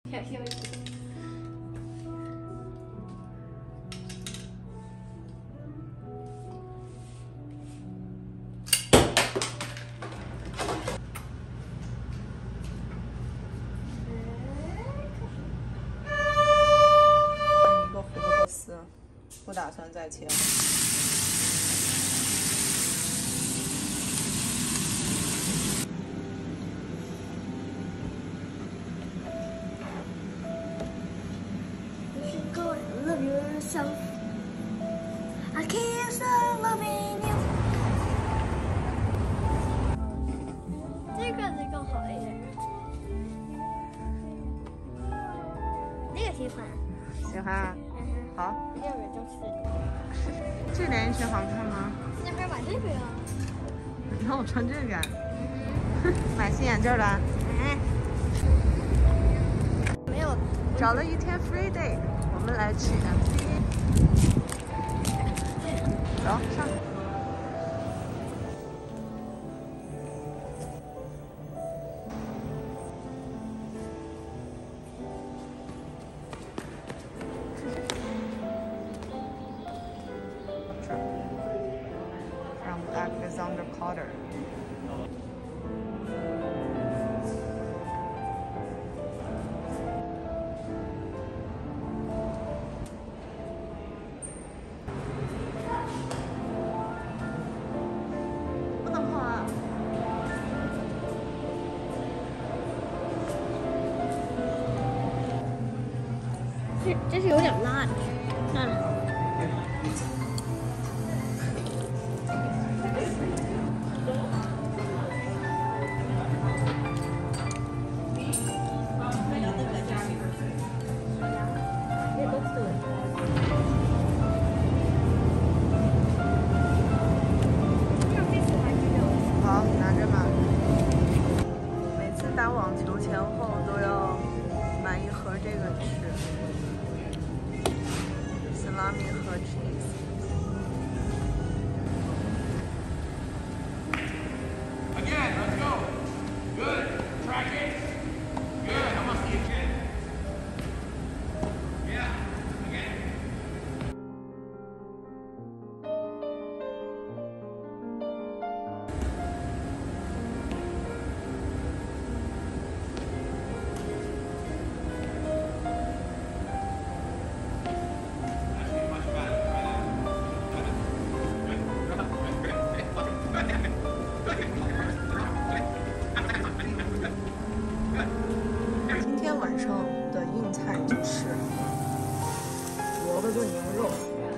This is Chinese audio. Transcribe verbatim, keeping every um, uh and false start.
小心我。 一个胡萝卜丝，不打算再切了。 Love yourself. I can't stop loving you. 这个是更好一点。这个喜欢。 喜欢啊。 嗯、 好。 要不然就是。 这连衣裙好看吗？ 那还买这个呀？ 那我穿这个。嗯、买新眼镜了。 嗯。没有。 找了一天 free day。 我们来吃 M C， 走上。From back is under collar. 这是有点辣的，算了。 好，拿着吧。每次打网球前后都要买一盒这个吃。 salami 和 cheese。 Again, let's go. Good. Track it. Good. I want to see it again. Yeah. Again. 今天晚上的硬菜就是萝卜炖牛肉。